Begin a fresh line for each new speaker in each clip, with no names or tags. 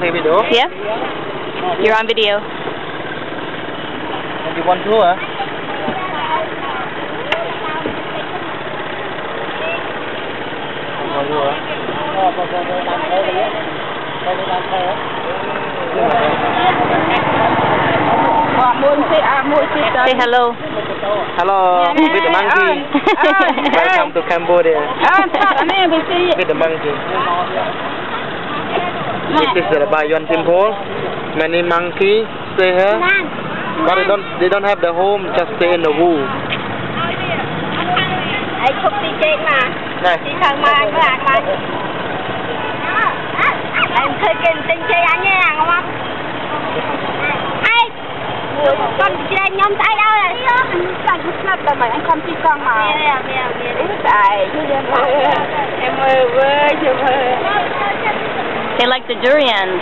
take video?
Yep. You're on video.
And you want to, huh?
Say hello.
Hello, with the monkey. Welcome to Cambodia. With the monkey. This is the Bayon temple. Many monkeys stay here, but they don't have the home. Just stay in the woo.
Anh không đi trên mà.
Này.
Đi thằng mà anh lạc mà. Anh chơi kênh chơi anh nha không không? Anh. Con chơi nhóm tay đâu rồi? Anh cứ snap là mày anh không đi con mà. Mẹ. Tại em ơi với em ơi.
They like the durians.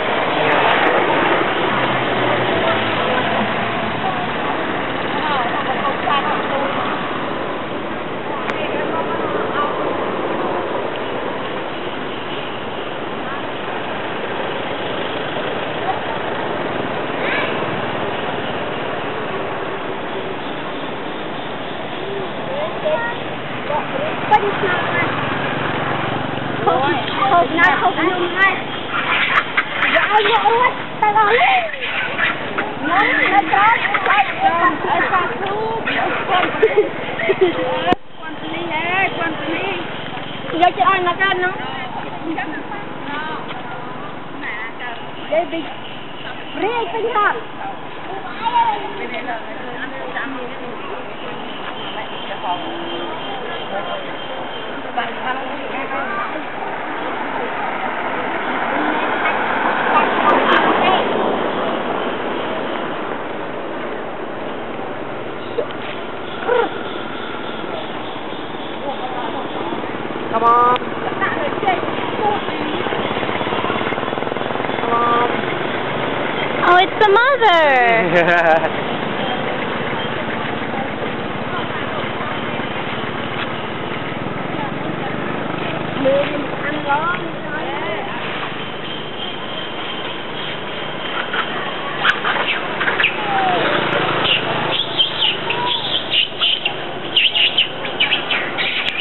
Không nhung ngay. Dạ ơi, ta lo lên. Nó có ai sao thu. Quan lý. Giờ cho ai mà can nó. Đây bị break cái hả?
Come on.
Oh, it's the mother.